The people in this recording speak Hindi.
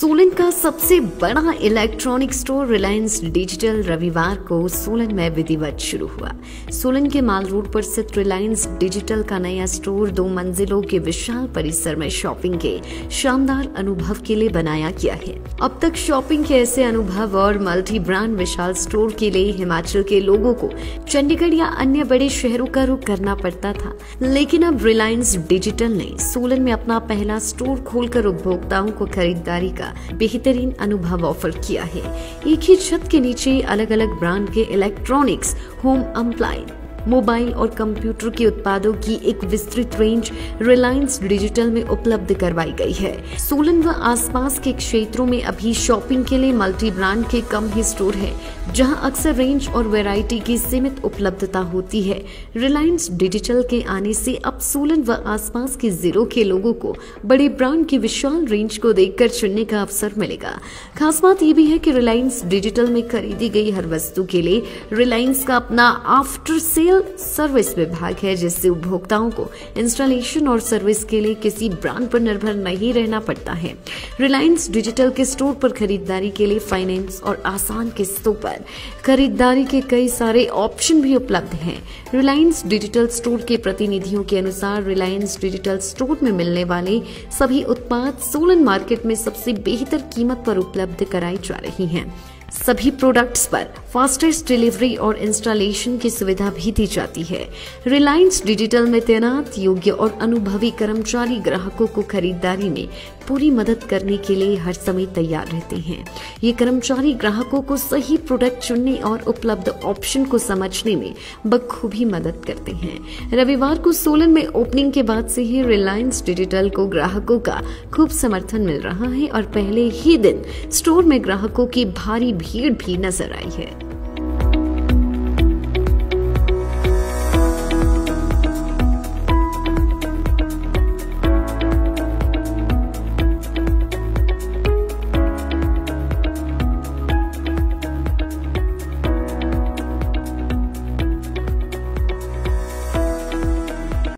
सोलन का सबसे बड़ा इलेक्ट्रॉनिक स्टोर रिलायंस डिजिटल रविवार को सोलन में विधिवत शुरू हुआ। सोलन के माल रोड पर स्थित रिलायंस डिजिटल का नया स्टोर 2 मंजिलों के विशाल परिसर में शॉपिंग के शानदार अनुभव के लिए बनाया गया है। अब तक शॉपिंग के ऐसे अनुभव और मल्टी ब्रांड विशाल स्टोर के लिए हिमाचल के लोगों को चंडीगढ़ या अन्य बड़े शहरों का रुख करना पड़ता था, लेकिन अब रिलायंस डिजिटल ने सोलन में अपना पहला स्टोर खोलकर उपभोक्ताओं को खरीदारी का बेहतरीन अनुभव ऑफर किया है। एक ही छत के नीचे अलग अलग ब्रांड के इलेक्ट्रॉनिक्स, होम अप्लायंस, मोबाइल और कंप्यूटर के उत्पादों की एक विस्तृत रेंज रिलायंस डिजिटल में उपलब्ध करवाई गई है। सोलन व आसपास के क्षेत्रों में अभी शॉपिंग के लिए मल्टी ब्रांड के कम ही स्टोर है, जहां अक्सर रेंज और वैरायटी की सीमित उपलब्धता होती है। रिलायंस डिजिटल के आने से अब सोलन व आसपास के जिलों के लोगों को बड़े ब्रांड की विशाल रेंज को देखकर चुनने का अवसर मिलेगा। खास बात यह भी है कि रिलायंस डिजिटल में खरीदी गई हर वस्तु के लिए रिलायंस का अपना आफ्टर सेल सर्विस विभाग है, जिससे उपभोक्ताओं को इंस्टॉलेशन और सर्विस के लिए किसी ब्रांड पर निर्भर नहीं रहना पड़ता है। रिलायंस डिजिटल के स्टोर पर खरीदारी के लिए फाइनेंस और आसान किस्तों पर खरीदारी के कई सारे ऑप्शन भी उपलब्ध हैं। रिलायंस डिजिटल स्टोर के प्रतिनिधियों के अनुसार रिलायंस डिजिटल स्टोर में मिलने वाले सभी उत्पाद सोलन मार्केट में सबसे बेहतर कीमत पर उपलब्ध कराई जा रही हैं। सभी प्रोडक्ट्स पर फास्टेस्ट डिलीवरी और इंस्टॉलेशन की सुविधा भी दी जाती है। रिलायंस डिजिटल में तैनात योग्य और अनुभवी कर्मचारी ग्राहकों को खरीदारी में पूरी मदद करने के लिए हर समय तैयार रहते हैं। ये कर्मचारी ग्राहकों को सही प्रोडक्ट चुनने और उपलब्ध ऑप्शन को समझने में बखूबी मदद करते हैं। रविवार को सोलन में ओपनिंग के बाद से ही रिलायंस डिजिटल को ग्राहकों का खूब समर्थन मिल रहा है और पहले ही दिन स्टोर में ग्राहकों की भारी भीड़ भी नजर आई है।